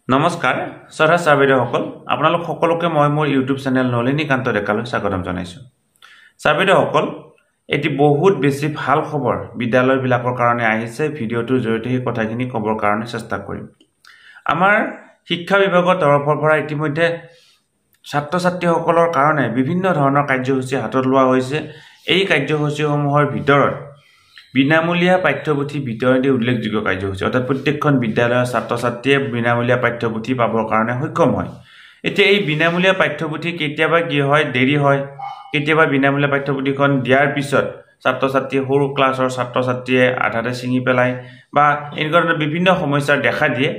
নমস্কাৰ শ্ৰদ্ধা ছাৰবিদেউসকল আপোনালোক সকলোকে মই মোৰ ইউটিউব চেনেল নলিনী কান্ত ডেকালৈ স্বাগতম জনাইছোঁ। ছাৰবিদেউসকল এটি বহুত বেছি ভাল খবৰ বিদ্যালয়বিলাকৰ কাৰণে আহিছে। ভিডিঅ'টোৰ জৰিয়তে এই কথাখিনি ক'বৰ কাৰণে চেষ্টা কৰিম। আমাৰ শিক্ষা বিভাগৰ তৰফৰ পৰা ইতিমধ্যে ছাত্ৰ ছাত্ৰীসকলৰ কাৰণে বিভিন্ন ধৰণৰ কাৰ্যসূচী হাতত লোৱা হৈছে। এই কাৰ্যসূচীসমূহৰ ভিতৰত বিনামূলীয়া পাঠ্যপুথি বিতৰণে উল্লেখযোগ্য কাৰ্যসূচী, অৰ্থাৎ প্ৰত্যেকখন বিদ্যালয়ৰ ছাত্ৰ ছাত্ৰীয়ে বিনামূলীয়া পাঠ্যপুথি পাবৰ কাৰণে সক্ষম হয়। এতিয়া এই বিনামূলীয়া পাঠ্যপুথি কেতিয়াবা কি হয়, দেৰি হয়, কেতিয়াবা বিনামূলীয়া পাঠ্যপুথিখন দিয়াৰ পিছত ছাত্ৰ ছাত্ৰীয়ে সৰু ক্লাছৰ ছাত্ৰ ছাত্ৰীয়ে আধাতে ছিঙি পেলায় বা এনেকুৱা ধৰণৰ বিভিন্ন সমস্যাৰ দেখা দিয়ে।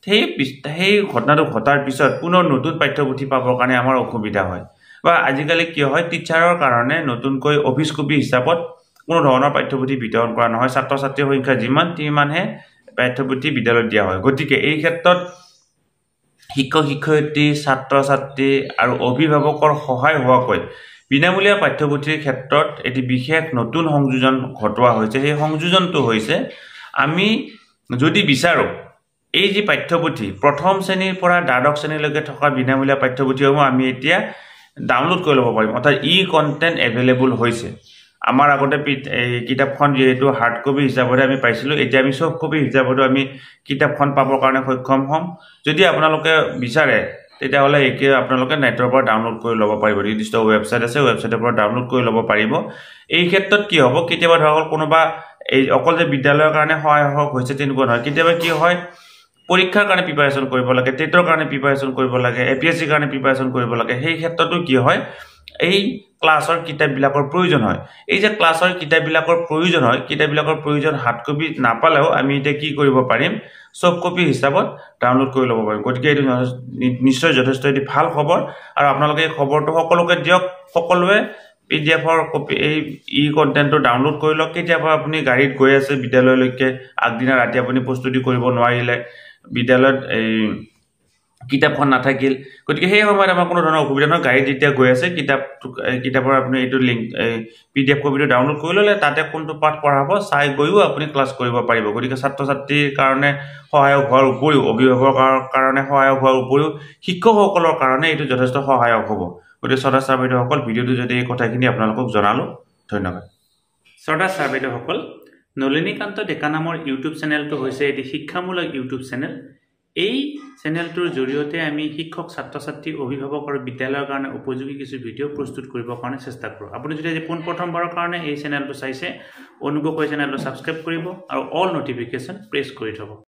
সেই ঘটনাটো ঘটাৰ পিছত পুনৰ নতুন পাঠ্যপুথি পাবৰ কাৰণে আমাৰ অসুবিধা হয়। বা আজিকালি কি হয়, টিচাৰৰ কাৰণে নতুনকৈ অফিচ কপি হিচাপত কোনো ধৰণৰ পাঠ্যপুথি বিতৰণ কৰা নহয়। ছাত্ৰ ছাত্ৰীৰ সংখ্যা যিমান তিমানহে পাঠ্যপুথি বিদ্যালয়ত দিয়া হয়। গতিকে এই ক্ষেত্ৰত শিক্ষক শিক্ষয়িত্ৰী, ছাত্ৰ ছাত্ৰী আৰু অভিভাৱকৰ সহায় হোৱাকৈ বিনামূলীয়া পাঠ্যপুথিৰ ক্ষেত্ৰত এটি বিশেষ নতুন সংযোজন ঘটোৱা হৈছে। সেই সংযোজনটো হৈছে, আমি যদি বিচাৰোঁ এই যি পাঠ্যপুথি প্ৰথম শ্ৰেণীৰ পৰা দ্বাদশ শ্ৰেণীলৈকে থকা বিনামূলীয়া পাঠ্যপুথিসমূহ আমি এতিয়া ডাউনলোড কৰি ল'ব পাৰিম, অৰ্থাৎ কণ্টেণ্ট এভেইলেবল হৈছে। আমাৰ আগতে এই কিতাপখন যিহেতু হাৰ্ড কপি হিচাপতে আমি পাইছিলোঁ, এতিয়া আমি চফ্ট কপি হিচাপতো আমি কিতাপখন পাবৰ কাৰণে সক্ষম হ'ম। যদি আপোনালোকে বিচাৰে তেতিয়াহ'লে আপোনালোকে নেটৰ পৰা ডাউনলোড কৰি ল'ব পাৰিব। নিৰ্দিষ্ট ৱেবছাইট আছে, ৱেবছাইটৰ পৰা ডাউনলোড কৰি ল'ব পাৰিব। এই ক্ষেত্ৰত কি হ'ব, কেতিয়াবা ধৰক কোনোবা এই অকল যে বিদ্যালয়ৰ কাৰণে সহায়ক হৈছে তেনেকুৱা নহয়। কেতিয়াবা কি হয়, পৰীক্ষাৰ কাৰণে প্ৰিপাৰেশ্যন কৰিব লাগে, টেটৰ কাৰণে প্ৰিপাৰেশ্যন কৰিব লাগে, APSCৰ কাৰণে প্ৰিপাৰেশ্যন কৰিব লাগে। সেই ক্ষেত্ৰতো কি হয়, এই ক্লাছৰ কিতাপবিলাকৰ প্ৰয়োজন হয়। এই যে ক্লাছৰ কিতাপবিলাকৰ প্ৰয়োজন হয়, কিতাপবিলাকৰ প্ৰয়োজন হাৰ্ড কপি নাপালেও আমি এতিয়া কি কৰিব পাৰিম, চফ্ট কপি হিচাপত ডাউনলোড কৰি ল'ব পাৰিম। গতিকে এইটো নিশ্চয় যথেষ্ট এটি ভাল খবৰ আৰু আপোনালোকে এই খবৰটো সকলোকে দিয়ক। সকলোৱে PDF-ৰ কপি এই কণ্টেণ্টটো ডাউনলোড কৰি লওক। কেতিয়াবা আপুনি গাড়ীত গৈ আছে বিদ্যালয়লৈকে, আগদিনা ৰাতি আপুনি প্ৰস্তুতি কৰিব নোৱাৰিলে, বিদ্যালয়ত কিতাপখন নাথাকিল, গতিকে সেই সময়ত আমাৰ কোনো ধৰণৰ অসুবিধা নহয়। গাড়ীত যেতিয়া গৈ আছে কিতাপৰ আপুনি এইটো লিংক PDF কপিটো ডাউনলোড কৰি ল'লে, তাতে কোনটো পাঠ পঢ়াব চাই গৈও আপুনি ক্লাছ কৰিব পাৰিব। গতিকে ছাত্ৰ ছাত্ৰীৰ কাৰণে সহায়ক হোৱাৰ উপৰিও, অভিভাৱকৰ কাৰণে সহায়ক হোৱাৰ উপৰিও শিক্ষকসকলৰ কাৰণে এইটো যথেষ্ট সহায়ক হ'ব। গতিকে শ্ৰদ্ধা ছাৰ-বাইদেউসকল, ভিডিঅ'টো যদি এই কথাখিনি আপোনালোকক জনালোঁ, ধন্যবাদ। শ্ৰদ্ধা ছাৰ-বাইদেউসকল, নলিনী কান্ত ডেকা নামৰ ইউটিউব চেনেলটো হৈছে এটি শিক্ষামূলক ইউটিউব চেনেল। এই চেনেলটোৰ জৰিয়তে আমি শিক্ষক, ছাত্ৰ ছাত্ৰী, অভিভাৱক আৰু বিদ্যালয়ৰ কাৰণে উপযোগী কিছু ভিডিঅ' প্ৰস্তুত কৰিবৰ কাৰণে চেষ্টা কৰোঁ। আপুনি যদি আজি পোনপ্ৰথমবাৰৰ কাৰণে এই চেনেলটো চাইছে, অনুগ্ৰহ কৰি চেনেলটো ছাবস্ক্ৰাইব কৰিব আৰু অল নটিফিকেশ্যন প্ৰেছ কৰি থ'ব।